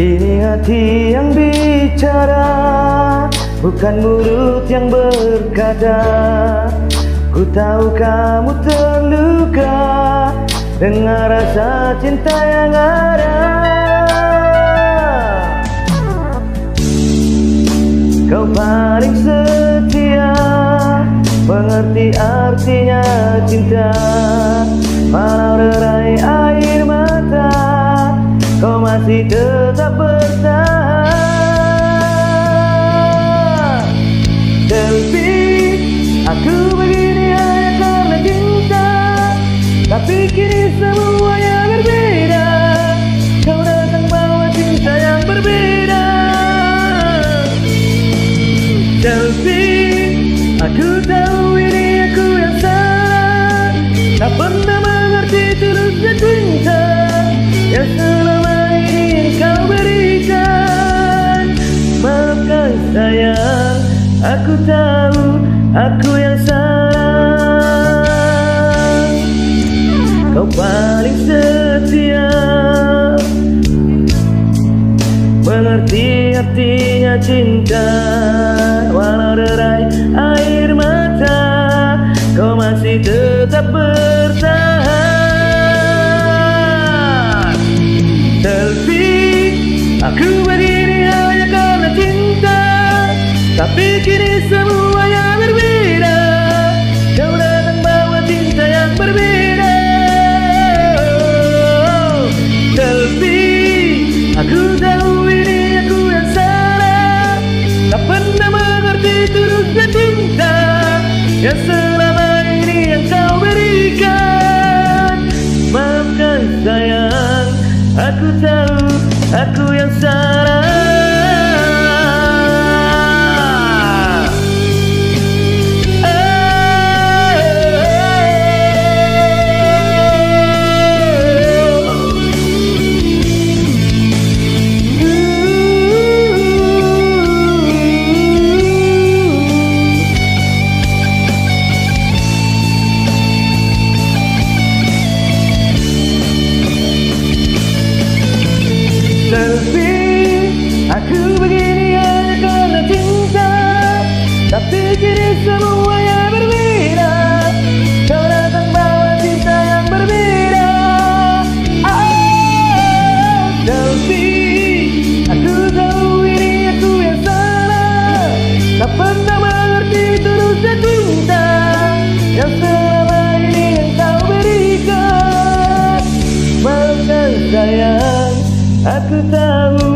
Ini hati yang bicara, bukan mulut yang berkata. Ku tahu kamu terluka dengan rasa cinta yang ada. Kau paling setia, mengerti artinya cinta. Walau derai air mata, kau masih tetap bertahan. Selvi, aku begini hanya karena cinta, tapi kini semuanya berbeda. Kau datang bawa cinta yang berbeda. Selvi, aku tahu ini aku yang salah, tak pernah mengerti tulusnya cinta yang selama ini engkau berikan. Maafkan sayang, aku tahu aku yang salah. Kau paling setia, mengerti artinya cinta. Walau derai air mata, kau masih tetap bertahan. Selvi, aku begini hanya karena cinta, tapi kini semuanya berbeda. Kau datang bawa cinta yang berbeda. Selvi, aku tahu ini aku yang salah, tak pernah mengerti tulusnya cinta yang selama ini yang kau berikan. Maafkan sayang, aku tahu aku yang salah. Selvi, aku begini hanya karena cinta, tapi kini semuanya berbeda. Kau datang bawa cinta yang berbeda. Selvi, aku tahu ini aku yang salah, tak pernah mengerti tulusnya cinta yang selama ini yang kau berikan. Maafkan sayang, aku tahu